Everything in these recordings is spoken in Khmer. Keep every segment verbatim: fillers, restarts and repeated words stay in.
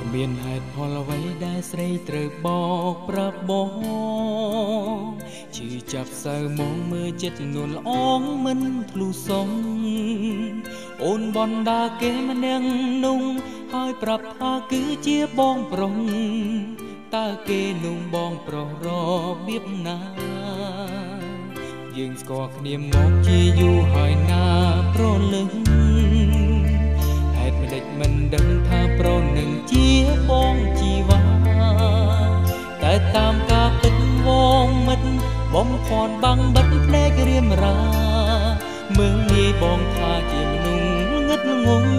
មានហេតុផលអ្វីដែលស្រីត្រូវបោកប្រាប់បងជឿចាប់សៅមកមើលចិត្តនួនល្អងមិនធ្លុះសុំអូនបណ្ដាគេម្នាក់នោះហើយប្រាប់ថាគឺជាបងប្រុសតើគេនោះបងប្រុសរបៀបណាយើងស្គាល់គ្នាមកជាយូរហើយណាប្រលឹងហេតុម្ដេចមិនដឹងថាប្រុសនឹងជាបងជីវ៉ាតែតាមការពិតវងមិត្តបំផន់បាំងបិទភ្នែករៀមរាមើលងាយបងថាជាមនុស្សងឹតងង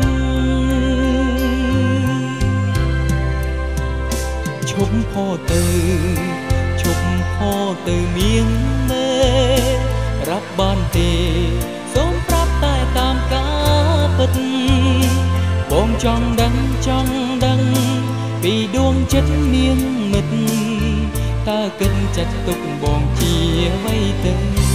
ឈប់ផោទៅឈប់ផោទៅមៀងមេរាប់បានទេសូមប្រាប់តែតាមការពិតបងចង់ដឹងចង់ដឹងពីដួងចិត្តនាងមិត្តតើគិតចាត់ទុកបងជាអ្វីទៅ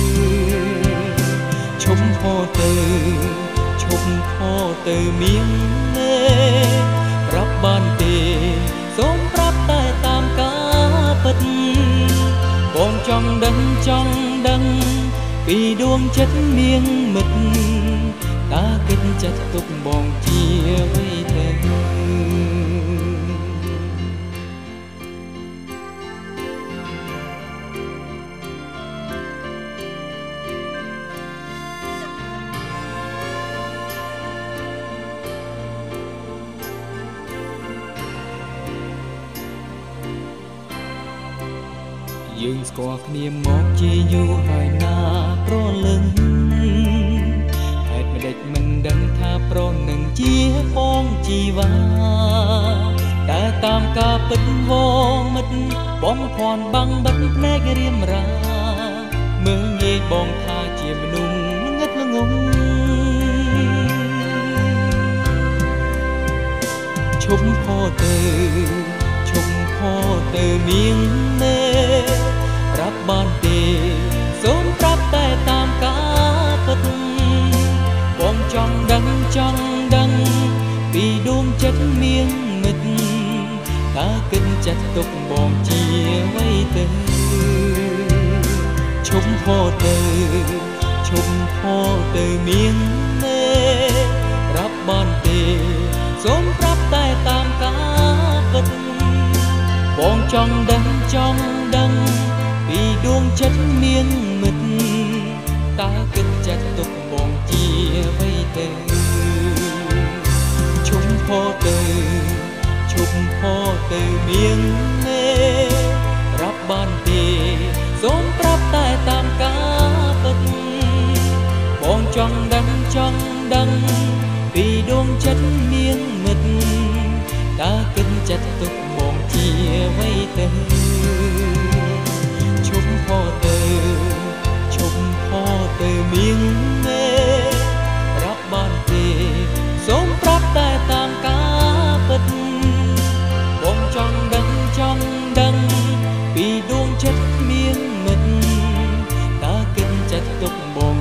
ឈប់ផោទៅឈប់ផោទៅមៀងមេប្រាប់បានទេសូមប្រាប់តែតាមការពិតបងចង់ដឹងចង់ដឹងពីដួងចិត្តនាងមិត្តតើគិតចាត់ទុកបងជាអ្វីទៅយើងស្គាល់គ្នាមកជាយូរហើយណាប្រលឹងហេតុម្ដេចមិនដឹងថាប្រុសនឹងជាបងជីវ៉ាតែតាមការពិតវងមិត្តបំផន់បាំងបិទភ្នែករៀមរាមើលងាយបងថាជាមនុស្សងឹតងងឈប់ផោទៅឈប់ផោទៅមៀងមេប្រាប់បានទេសូមប្រាប់តែតាមការពិតបងចង់ដឹងចង់ដឹងពីដួងចិត្តនាងមិត្តតើគិតចាត់ទុកបងជាអ្វីទៅឈប់ផោទៅឈប់ផោទៅមៀងមេប្រាប់បានទេសូមប្រាប់តែតាមការពិតបងចង់ដឹងចង់ដឹងពីដួងចិត្តនាងមិត្តតើគិតចាត់ទុកបងជាអ្វីទៅឈប់ផោទៅឈប់ផោទៅមៀងមេរាប់បានទេសូមប្រាប់តែតាមការពិតបងចង់ដឹងចង់ដឹងពីដួងចិត្តនាងមិត្តតើគិតចាត់ទុកបងជាអ្វីទៅឈប់ផោទៅឈប់ផោទៅមៀងមេរាប់បានទេសូមប្រាប់តែតាមការពិតបងចង់ដឹងចង់ដឹងពីដួងចិត្តនាងមិត្តតើគិតចាត់ទុកបង